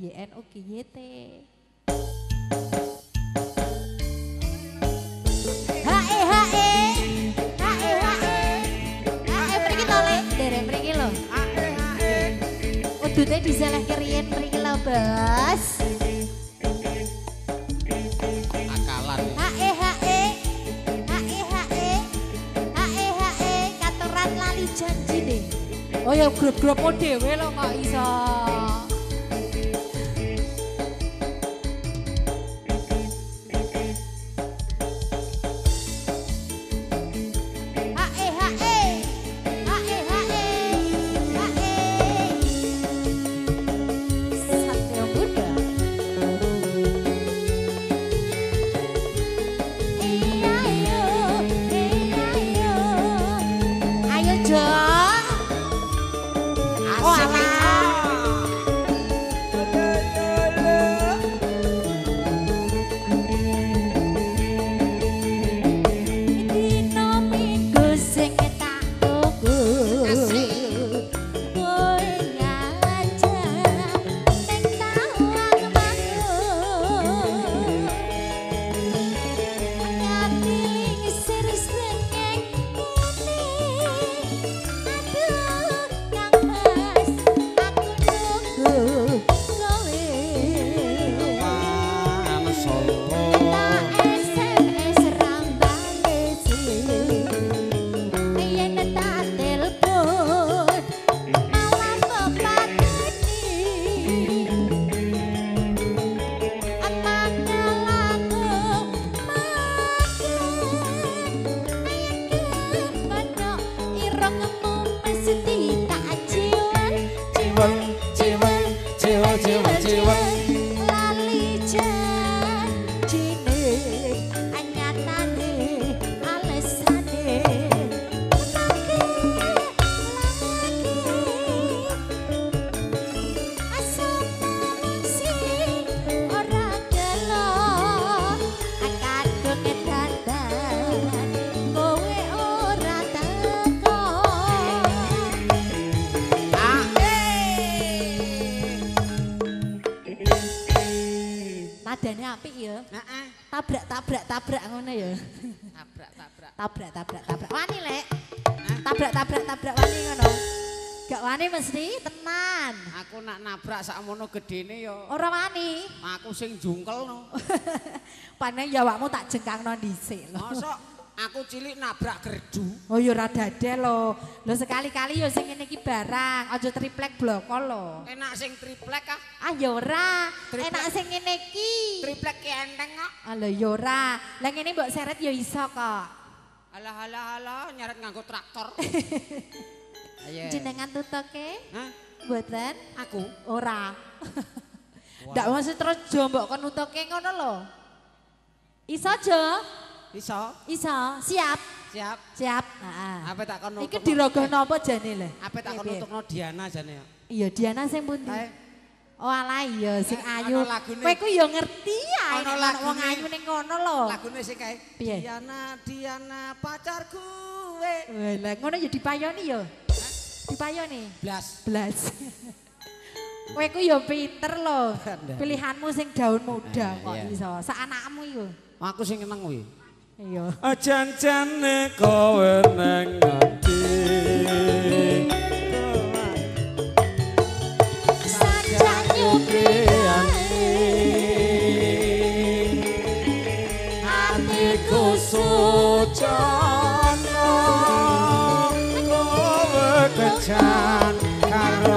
YNUGYT. Hae hae mriki to Lek, dereng mriki lho. Udute diselehke riyen mriki lho, Bos. Akalan. Hae katuran lali janji deh. Oh ya grup-grupmu dhewe lho kok iso. Nadane apik ya. Heeh. Tabrak ngono ya. Tabrak. Wani Lek. Tabrak wani ngono. Gak wani mesti tenan. Aku nak nabrak sakmono gedene ya. Ora wani. Aku sing jungkelno. Panen ya awakmu tak jengkangno dhisik lho. Mosok aku cilik nabrak gerdu. Oh ya ora dade lho. Lho sekali-kali ya sing ngene iki barang, aja triplek bloko lho. Enak sing triplek ah. Ah ya ora. Enak sing ngene iki. Triplek ki enteng kok. Ah lho ya ora. Lah ngene mbok seret ya iso kok. Alah nyeret nganggo traktor. Ayo. Jenengan tutoke? Hah? Mboten? Aku ora. Ndak mesti terus jo mbok kon nutoke ngono lho. Iso Jo? Iso. Siap. Siap. Heeh. Apa tak kon Iki dirogohno apa jane lho? Apa tak kon nutukno Diana jane ya? Iya, Diana sing pundi? Oh alah iya sing ayu. Kowe ku ya ngerti ae nek wong ayu ning kono lho. Lagune sing kae. Diana pacarku. Lah ngono ya dipayoni ya. Dipayoni. Blas. Kowe ku ya pinter lho. Pilihanmu sing daun muda kok iso. Sak anakmu iku. Aku sing seneng kuwi. Iya. Jan-jane kowe nang ati. Sanjang nyukriyane. Atiku sucana. Kowe kejan karo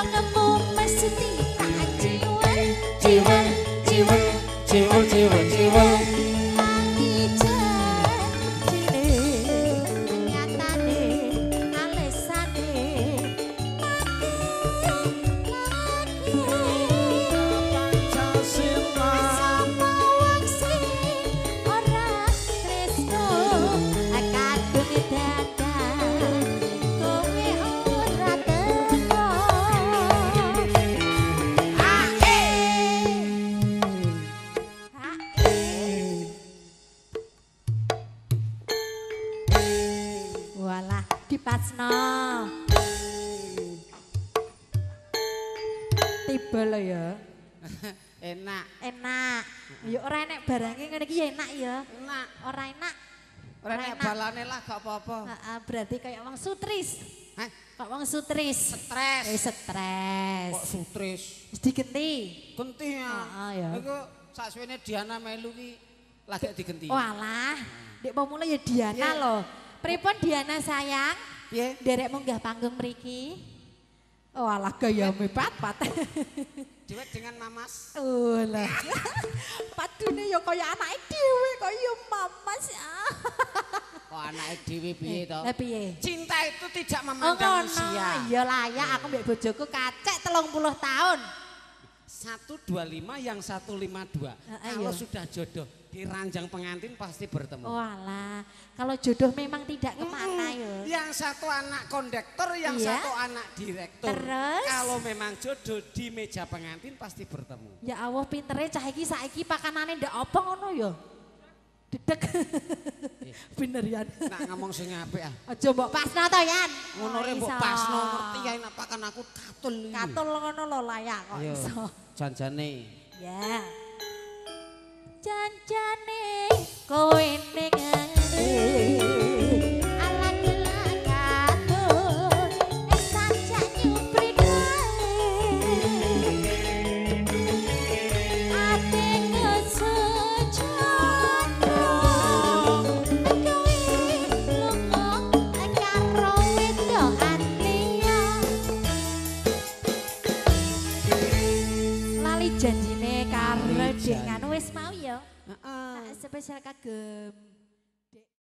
wongmu mesti tak jiwel Jiwel, jiwel, jiwel, jiwel, jiwel. lali janjine nyatane alesane Pancasila. sapa wong sing ora tresno kadung dadan kowe ora teko walah dipasno tiba lo ya Enak. enak ya ora enak barangnya ngene iki ya enak ya Enak. ora enak Ora nek balane lah gak apa-apa. berarti kayak wong sutris Hah? kok wong sutris Stres. stres Kok sutris? wis digenti Genti ya. ya. Iku saksuwene Diana melu ki lagi digenti. walah dek mau mulai ya Diana loh pripun Diana sayang Piye? derek munggah panggung mriki walah gayamu pat-pat Duet dengan Mamas. lah padune ya kaya anake dhewe kaya mamas Oh, anake dhewe piye to? Lah piye? Cinta itu tidak Oh memandang ngono, usia. iya layak aku mbek bojoku kacek 30 tahun. 125 yang 152. Kalau iya. sudah jodoh di ranjang pengantin pasti bertemu. Walah, kalau jodoh memang tidak kemana ya. Yang satu anak kondektor, yang Iya. satu anak direktur. Terus? Kalau memang jodoh di meja pengantin pasti bertemu. Ya Allah pintere cah iki saiki pakanane ndak apa ngono ya. Dedek. Bener Yan. Nak ngomong sing apik ah. Aja mbok pasno to Yan. Ngono rek mbok Iso. pasno ngerti ya apa kan aku katul iki. Katul ngono lho layak kok Ayo, iso. janjane. Ya. Janjane kowe ning ngene. Ala kelakatun saja nyupri kae. Ate ngesejono. Kowe lunga karo wedokan liya. Lali janjine karo dek nganu wis mau ya. Heeh. Spesial kagem